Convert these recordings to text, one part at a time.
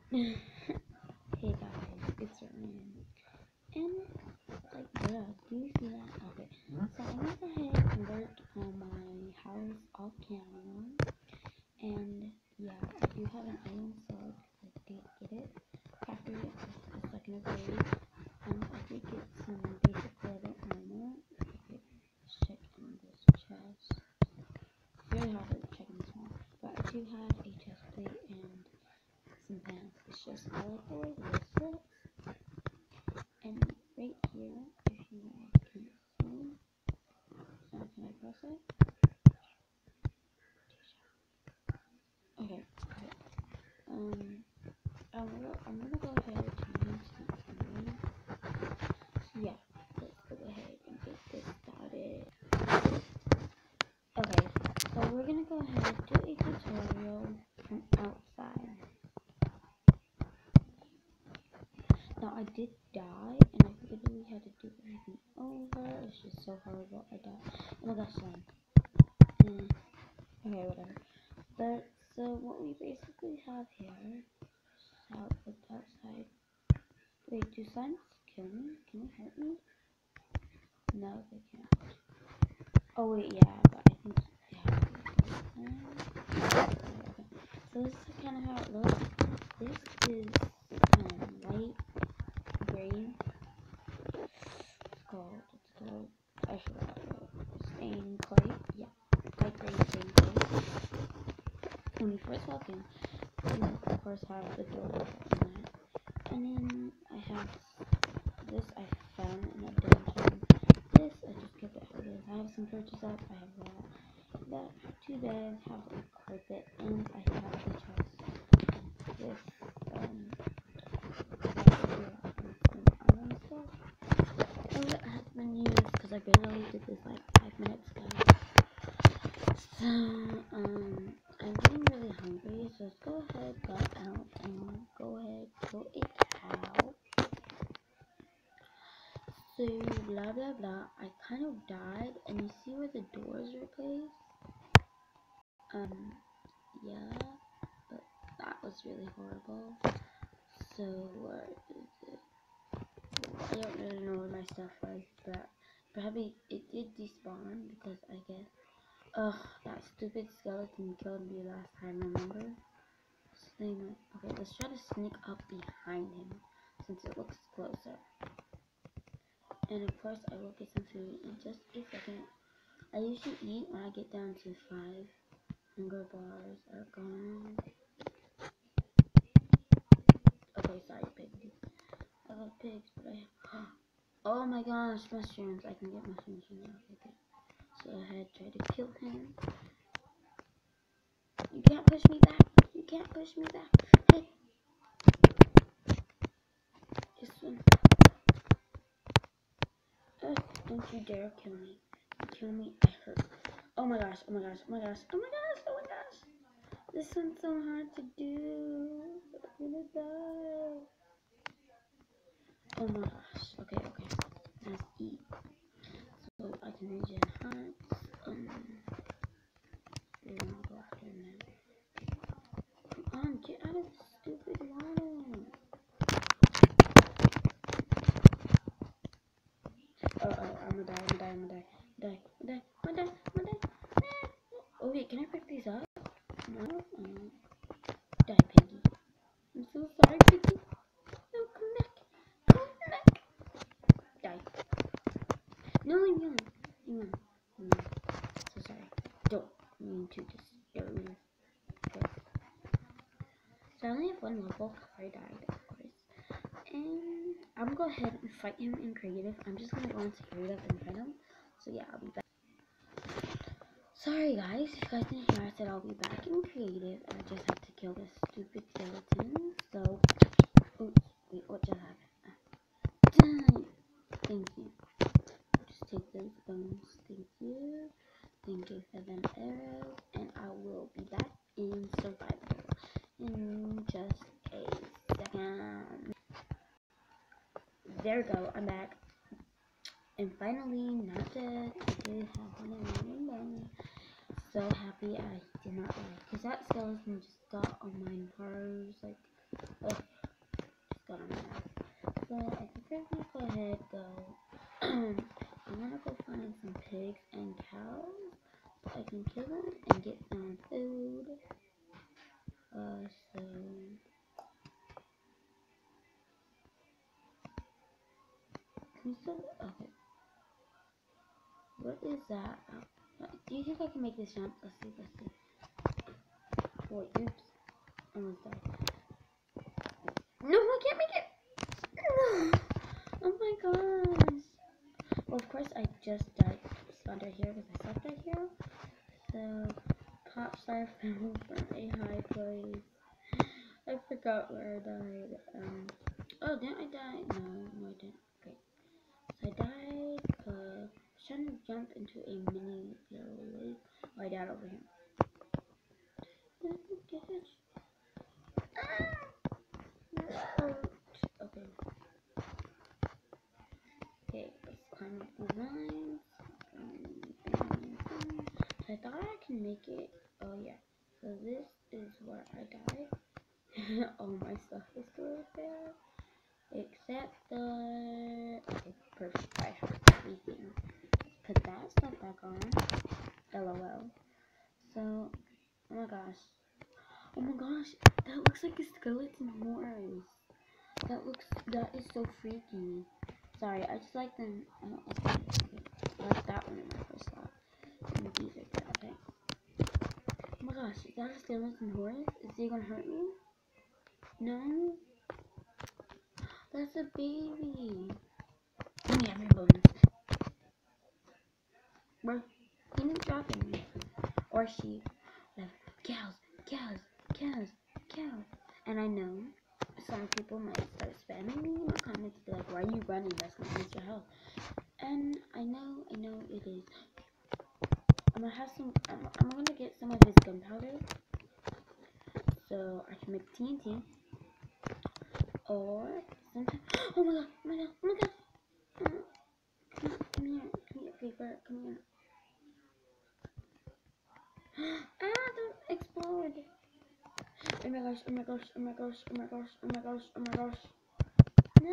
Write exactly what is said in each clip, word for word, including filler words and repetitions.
Hey guys, it's Ryan. And like, bruh, do you see that? Okay, so I went ahead and worked on my house off camera, and yeah, I do have an item sword because I did get it after a second of raid. Um, I did get some basic leather armor. Okay, let's check in this chest. Very hard to check in this one, but I do have a chest plate and some pants. It's just I like the way this looks. And right here, if you guys can see, uh, can I press it? Okay, okay. Um, I'm gonna, I'm gonna go ahead and change the camera. So yeah, let's go ahead and get this started. Okay, so we're gonna go ahead and do a tutorial from outside. Now I did die, and I literally had to do everything over. It's just so horrible. I died. Oh my gosh, son. Mm. Okay, whatever. But so what we basically have here is how it looked outside. Wait, do slimes kill me? Can they hurt me? No, they can't. Oh wait, yeah, but I think yeah. Okay. So this is kind of how it looks. This is um light green. It's called. It's called. I forgot. Stain clay. Yeah, light green stain clay. When we first walk in, we of course have the door and that. And then I have this I found in a dungeon. This I just kept it how it is. I have some torches up. I have that. That two beds, have a carpet, and I have the chest with um iron stuff. And it has been used because I barely did this like five minutes ago. So um I'm getting really hungry, so let's go ahead, go out, and go ahead, kill a cow. So blah blah blah. I kind of died, and you see where the doors are placed? Um, yeah, but that was really horrible. So where is it? I don't really know where my stuff was, but probably it did despawn because I guess. Ugh, that stupid skeleton killed me last time. Remember? Okay, let's try to sneak up behind him since it looks closer. And of course, I will get some food in just a second. I usually eat when I get down to five. Hunger bars are gone. Okay, sorry, pig. I love pigs, but I have. Oh my gosh, mushrooms! I can get mushrooms from there. Okay, so I had tried to kill him. You can't push me back. You can't push me back. Hey, this one. Uh, don't you dare kill me. You kill me, I hurt. Oh my gosh! Oh my gosh! Oh my gosh! Oh my gosh! Oh my gosh! This one's so hard to do. I'm gonna die. Oh my gosh. Okay, okay. Let's eat. So I can regen hearts. Um, we're gonna go after him now. Come on, get out of the stupid water. Oh, oh, I'm gonna die, I'm gonna die, I'm gonna die. Die, die, I'm gonna die, I'm gonna die. Oh wait, can I pick these up? No? Um, die, Piggy. I'm so sorry, Piggy. No, come back. Come back. Die. No, leave me alone. Leave me alone. Mm, so sorry. Don't mean to disturb. Okay. So I only have one level because I died, of course. And I'm gonna go ahead and fight him in creative. I'm just gonna go into creative and fight him. So yeah, I'll be back. Sorry guys, if you guys didn't hear, I said I'll be back in creative, and I just have to kill this stupid skeleton. So, oops, wait, what just happened? Thank you. Just take those bones. Thank you. Thank you for them arrows, and I will be back in survival in just a second. There we go, I'm back. And finally, not dead. I did have one remaining bone. So happy I did not die. Because that skeleton just got on my nerves. Like, Oh, just got on my nerves. But I think I'm gonna go ahead go. I'm gonna go find some pigs and cows so I can kill them and get some food. Uh, so. Can you still. Okay. What is that? Uh, do you think I can make this jump? Let's see, let's see. Wait, oops. Almost died. No, I can't make it! No! Oh my gosh! Well, of course, I just died. Spawned right here because I slept right here. So, pop star fell from a high place. I forgot where I died. Um, oh, didn't I die? No, no, I didn't. Okay. So I died because I was trying to jump into a mini little lake. Oh, I died over here. Okay. Okay, let's climb up these lines. So I thought I can make it. Oh yeah. So this is where I died. All my stuff is still there. Except the... Okay, perfect. I have everything. Put that stuff back on. LOL. So, oh my gosh. Oh my gosh, that looks like a skeleton horse. That looks, that is so freaky. Sorry, I just like them. I don't like them. Okay. I like that one in my first slot. And these are good, okay. Oh my gosh, is that a skeleton horse? Is he gonna hurt me? No? That's a baby. Give me every bonus. Bro, he didn't drop any. Or sheep. Whatever. Cows, cows, cows, cows. And I know some people might start spamming me in the comments, be like, why are you running? That's gonna miss your health. And I know, I know it is. I'm gonna have some, I'm, I'm gonna get some of his gunpowder. So I can make T N T. Or sometimes, oh my god, oh my god, oh my god. Oh, come, come here, come here, paper, come here. Ah, don't explode. Oh my gosh, oh my gosh, oh my gosh, oh my gosh, oh my gosh, oh my gosh. No!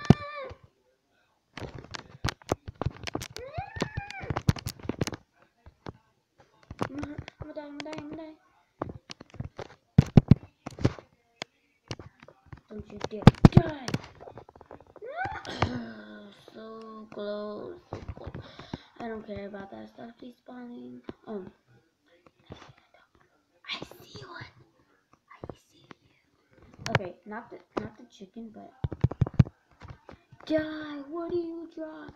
I'm gonna, I'm gonna die, I'm gonna die, I'm gonna die. Don't you dare die! So close, so close. I don't care about that stuff despawning. Um, I see one. I see you. Okay, not the not the chicken, but die. What do you drop?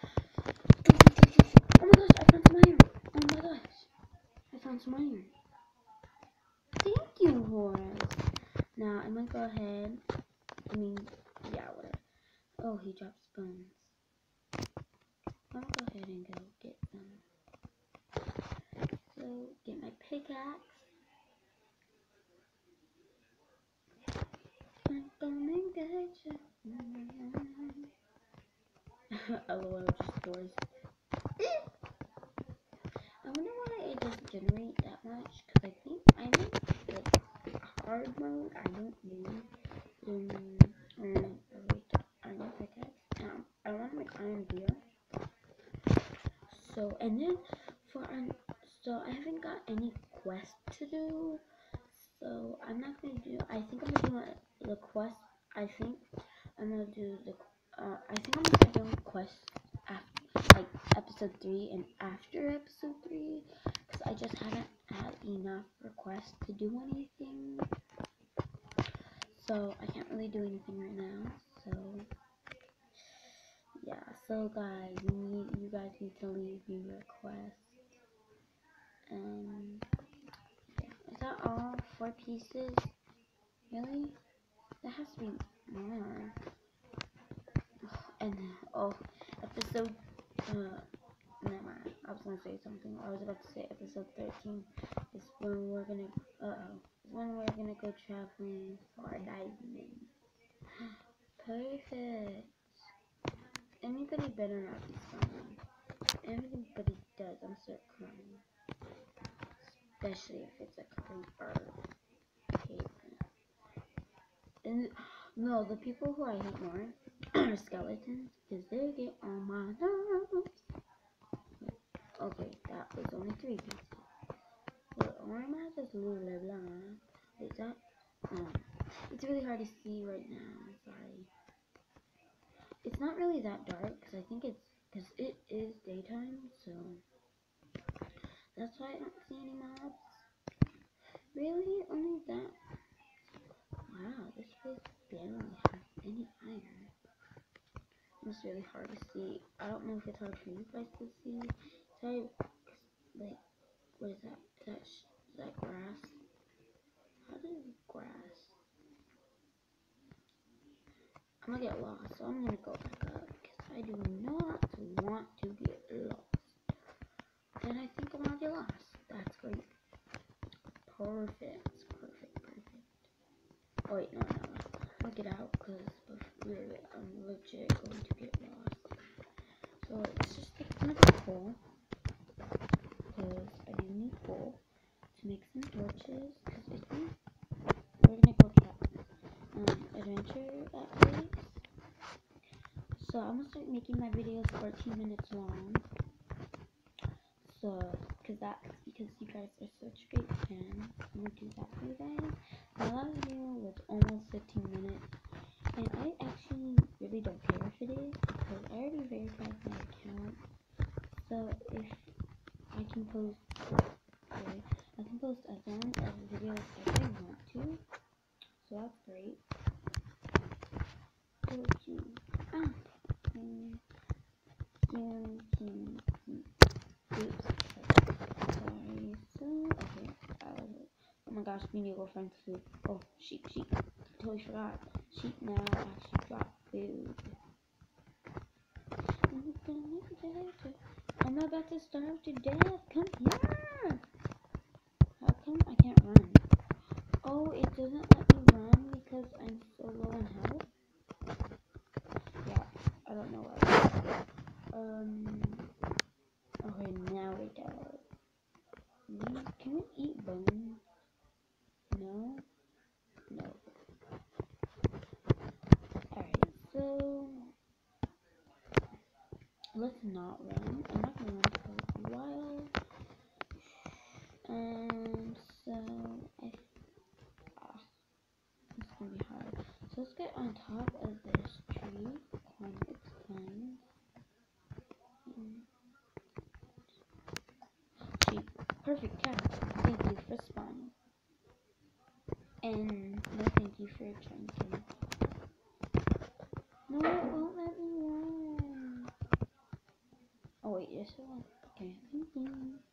Oh my gosh, I found some iron. Oh my gosh, I found some iron. Thank you, horse. Now I'm gonna go ahead. I mean, yeah, whatever. Oh, he drops bones. I'm gonna go ahead and go get some. So, get my pickaxe. I'm gonna get you. LOL, just doors. I wonder why it doesn't generate that much, because I think I'm in like hard mode. I don't know. Um, um, wait, iron pickaxe. Um, I want to make iron gear. So, and then for um, so I haven't got any quest to do. So I'm not gonna do. I think I'm gonna do the quest. I think I'm gonna do the. Uh, I think I'm gonna do quest after, like episode three and after episode three, because I just haven't had enough requests to do anything. So I can't really do anything right now. So yeah. So guys, you need you guys need to leave me requests. Um. Is that all? Four pieces? Really? That has to be more. And, oh, episode, uh, never mind. I was gonna say something. I was about to say episode thirteen is when we're gonna, uh-oh, is when we're gonna go traveling for a diamond. Perfect. Anybody better not be spawning. If anybody does, I'm start crying. Especially if it's a creeper. Okay. And no, the people who I hate more are skeletons, because they get on my nerves. Okay, that was only three pieces. But why am I just little blanc? Is that? Um, it's really hard to see right now. Sorry. It's not really that dark, because I think it's because it is daytime, so that's why I don't see any mobs. Really, only that. Wow, this place barely has any iron. It's really hard to see. I don't know if it's hard for you guys to see. It's hard, like, what is that? Is that, is that grass? How does grass? I'm gonna get lost, so I'm gonna go back up because I do not want to get lost. And I think I'm gonna get lost. That's great. Perfect. Perfect. Perfect. Oh wait, no, no, no. I'll get out because I'm legit going to get lost. So let's just take some of the coal, because I do need coal to make some torches, because I think we're gonna go try um, adventure that place. So I'm gonna start making my videos fourteen minutes long. So, because that's because you guys are such great fans, I'm gonna do that for you guys. My last video was almost fifteen minutes, and I actually really don't care if it is, because I already verified my account. So if I can post, sorry, I can post as long as videos as I want to. So that's great. So, ah, um, um, um, um, oops, sorry. So okay, uh, oh my gosh, we need to go find food. Oh, sheep, sheep. Totally forgot. Sheep now actually drop food. I'm about to starve to death. Come here. How come I can't run? Oh, it doesn't let me run because I'm so low in health. Yeah, I don't know why. Um. Okay, now it does. We, can we eat bones? No. No. Alright, so let's not run. I'm not gonna run for a while. Um, so I ah, it's gonna be hard. So let's get on top of this tree. Climb its climb. Um, sheep. Perfect cat. Thank you for spawning. And no thank you for trying to. No, it won't let me run. Oh wait, yes it will. Okay, here.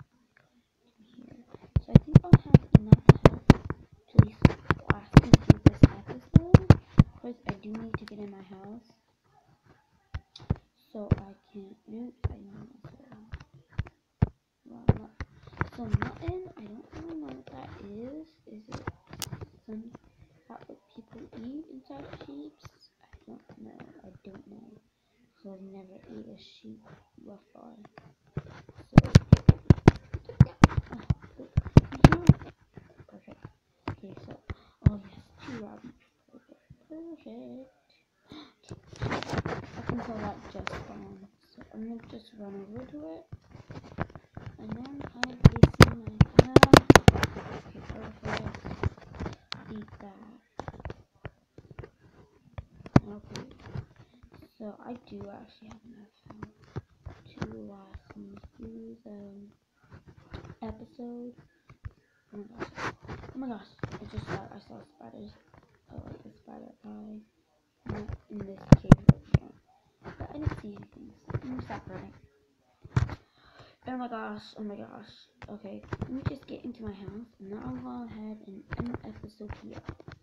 So I think I'll have enough health to at least last me through this episode. Of course, I do need to get in my house, so I can. Oops, I know so. Well, not, so mutton. I don't really know what that is. Is it some that what people eat inside sheep? I don't know. I don't know. So I've never ate a sheep before. So yeah. Oh, perfect. Okay, so oh yes, two rabbits. Perfect. Perfect. I can tell that just spawned. So I'm gonna just run over to it. And then I'm placing my uh, okay, perfect. Eat that. Okay. So I do actually have enough health to last me through the episode. Oh my gosh. Oh my gosh. I just saw I saw spiders. Oh like the spider guy. Not in this cave right here. But I didn't see anything. So I'm gonna stop running. Oh my gosh, oh my gosh. Okay, let me just get into my house and then I'll go ahead and end the episode here.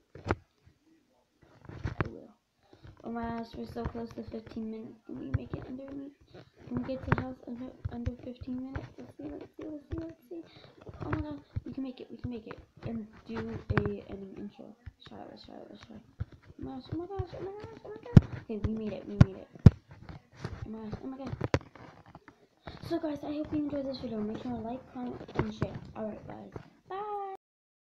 I will. Oh my gosh, we're so close to fifteen minutes. Can we make it under me? Can we get to the house under under fifteen minutes? Let's see, let's see, let's see, let's see. Oh my god, we can make it, we can make it. And do a ending intro. Let's try, let's try, let's try. Oh my gosh, oh my gosh, oh my gosh, oh my god. Okay, we made it, we made it. Oh my gosh, oh my god. So guys, I hope you enjoyed this video. Make sure to like, comment, and share. Alright guys.